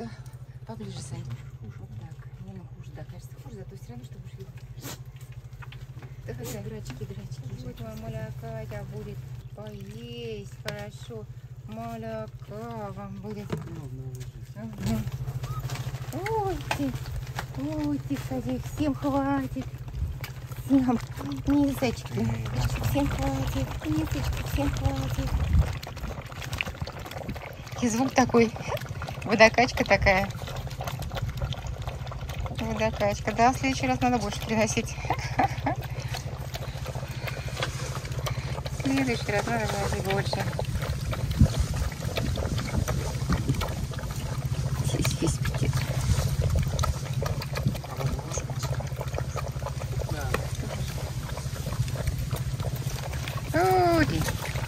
Да, поближе, Сань. Вот так. Не, ну хуже, да, кажется, хуже, зато все равно, что будешь видеть. Да, хотя драчки. Вот вам молока будет поесть, хорошо. Молока вам будет. Ага. Ой ты, Садик, всем хватит. Всем. Низочки. Всем хватит. Низочки, всем хватит. И звук такой. Водокачка такая. Водокачка. Да, в следующий раз надо больше приносить. В следующий раз надо приносить больше. Здесь весь пакет. Ой,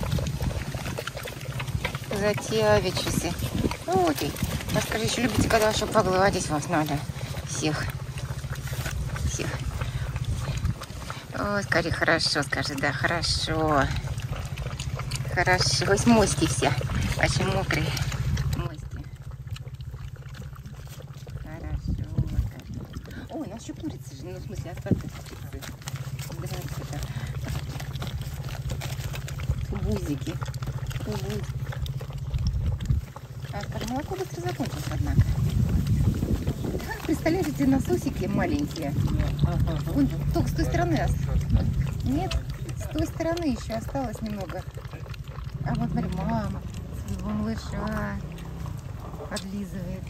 затявичься. Ой, а скажи, еще любите, когда вообще погладить вас надо? Всех. Ой, скажи, хорошо, скажи, да, хорошо. Хорошо. Ось моськи все. Очень мокрые. Моськи. Хорошо, скажи. Ой, у нас еще курица же. Ну, в смысле, остатки курицы. Бузики. А, скажи, молоко быстро закончилось, однако. Представляешь, эти насосики маленькие. Вон, только с той стороны. Нет, с той стороны еще осталось немного. А вот смотри, мама своего малыша подлизывает.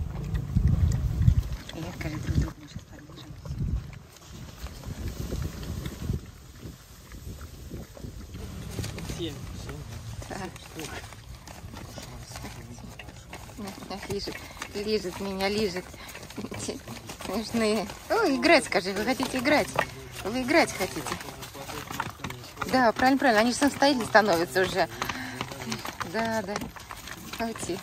И я, скажи, друг другу сейчас подлижем. Лижет меня, лижет. Смешные. Ой, играть, скажи, вы хотите играть? Вы играть хотите? Да, правильно. Они же самостоятельно становятся уже. Да. Давайте.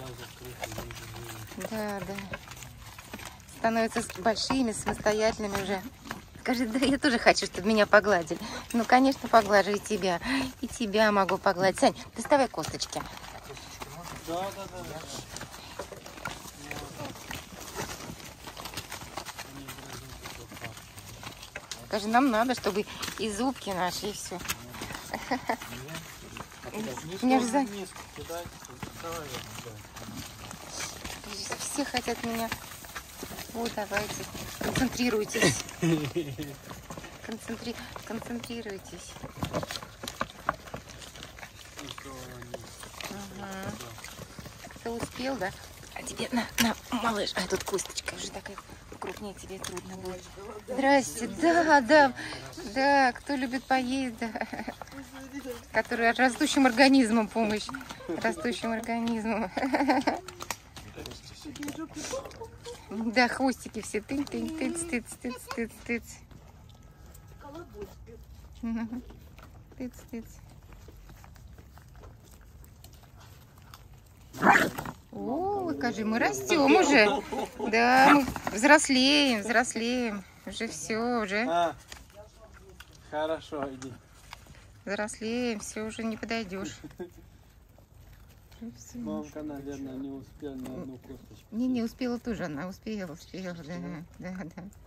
Да. Становятся большими, самостоятельными уже. Скажи, да, я тоже хочу, чтобы меня погладили. Ну, конечно, поглажу и тебя. И тебя могу погладить. Сань, доставай косточки. Да. Скажи, нам надо, чтобы и зубки наши, и все. Меня же за... Все хотят меня. Вот, давайте. Концентрируйтесь. Концентрируйтесь. Ага. Ты успел, да? А тебе на, малыш. А тут косточка уже такая крупнее, тебе трудно будет. Здрасте, да. Кто любит поесть, да. Который растущим организмом помощь. Растущим организмом. Да, хвостики все. Тыц. Тыц. О, скажи, мы растем уже. Да, мы взрослеем. Уже все, уже. Хорошо, иди. Взрослеем, все, уже не подойдешь. Мамка, наверное, не успела на одну косточку. Не успела тоже, она успела, да.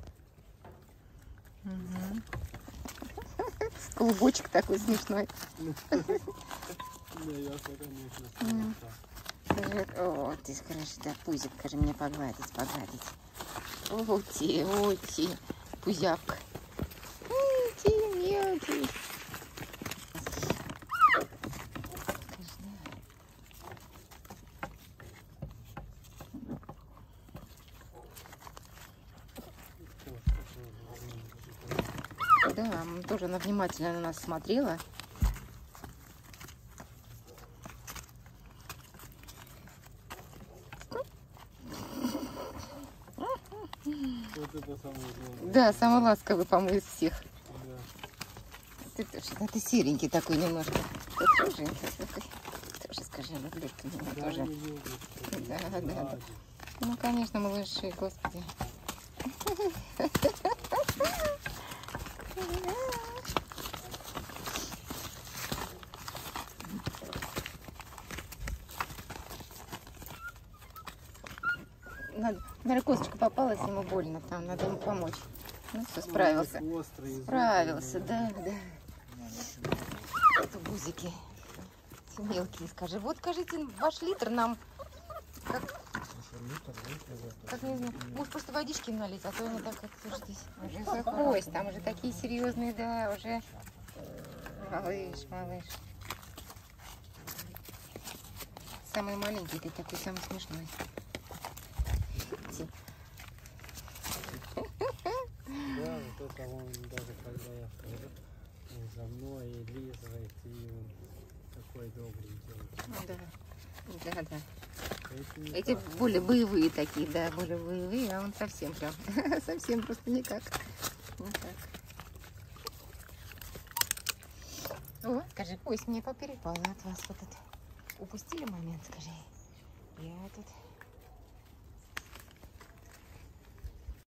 Угу. Клубочек такой смешной. Да, ясно, конечно. О, ты скажешь, да, пузик, скажи, мне погладить. Ути, пузявка. Мелкий. Да, тоже она внимательно на нас смотрела. Вот это самое главное. Да, самый ласковый, по-моему, из всех. Да. Ты серенький такой немножко. Ты тоже скажи, люблю ты меня Да, тоже. не любит. Да. Ну, конечно, малыши, господи. наверное, косточка попалась, ему больно, там надо ему помочь. Ну все, справился. Острый язык. Справился, да, да. Это гузики. Все мелкие, скажи. Вот, скажите, ваш литр нам, как не знаю, может просто водички налить, а то они так как-то здесь. Уже успокойся, там уже такие серьезные, да, уже. Малыш, малыш. Самый маленький, ты такой самый смешной. Да, вот это он даже когда я хожу, он за мной и лизывает, и он такой добрый делает. Ну, да, да, да. Эти не Эти так. более боевые такие, да, более боевые, а он совсем прям, совсем просто никак. Никак. О, скажи, ой, мне поперепало от вас вот это. Упустили момент, скажи. Я тут